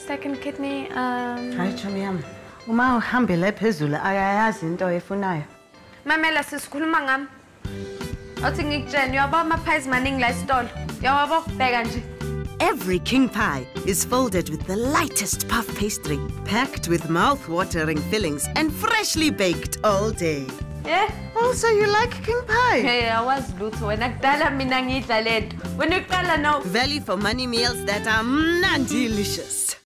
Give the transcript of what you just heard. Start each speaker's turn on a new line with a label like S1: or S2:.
S1: second kidney.
S2: Hayi chomi yami. Uma uhambele phezulu akayazi into efunayo.
S1: Mamela sisikhuluma ngami. Athi ngikutshela uyabo ama-pies maningi la esitolo. Uyabo bheka nje.
S3: Every king pie is folded with the lightest puff pastry, packed with mouth-watering fillings and freshly baked all day.
S1: Yeah?
S2: Also, you like king pie?
S1: Hey, awazi lutho wena kudala mina ngidla lento. Wena uqala no.
S3: Value for money meals that are delicious.